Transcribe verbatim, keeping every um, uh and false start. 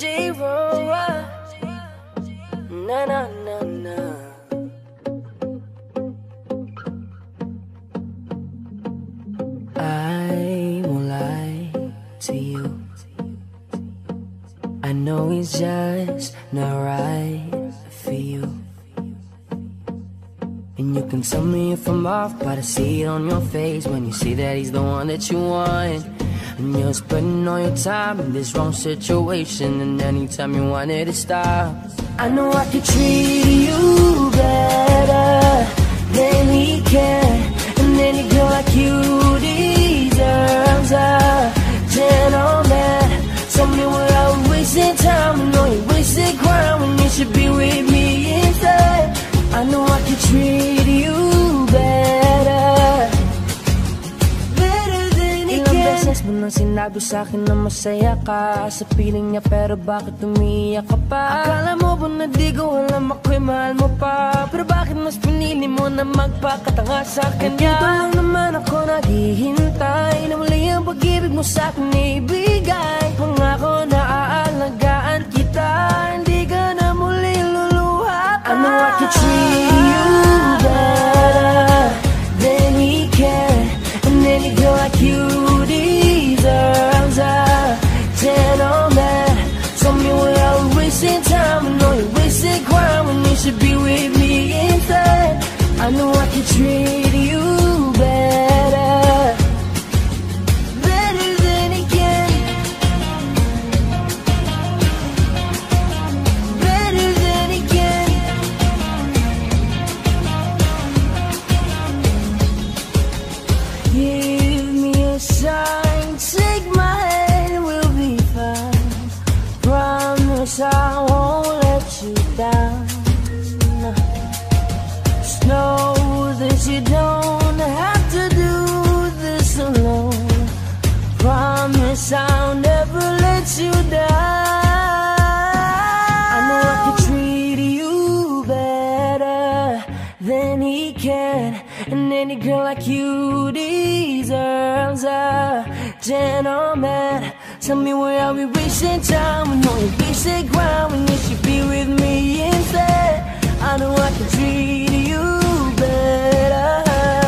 Jroa. Na na na na. I won't lie to you. I know it's just not right for you. And you can tell me if I'm off, but I see it on your face when you see that he's the one that you want. And you're spending all your time in this wrong situation, and anytime you want it to stop. I know I could treat you better than he can, and any girl like you deserves a gentleman. Tell me where I was wasting time, I know you wasted ground when you should be with me instead. I know I could treat you better, better than he can. Ilang beses mo nang sinabi sa'kin na masaya ka sa piling niya, pero bakit umiiyak ka pa? Akala mo ba na di ko alam ako'y mahal mo pa? Pero bakit mas pinili mo na magpakatanga sa kanya? Dito lang naman ako naghihintay na muli ang pag-ibig mo sa'kin ibigay. Pangako na aalagaan kita, hindi ka na muli luluha. I know I could treat you better than he can, and any girl like you deserves a gentleman. Tell me where I was wasting time, I know you wasted ground when you should be with me instead. I know I could treat you better, better than he can, better than he can. Give me a sign, take my hand, we'll be fine. Promise I won't let you down. Just know that you don't have to do this alone. Promise I'll never let you down. I know I could treat you better than he can, and any girl like you deserves a gentleman. Tell me where are we wasting time, I know you wasted ground when you should be with me instead. I know I can treat you better.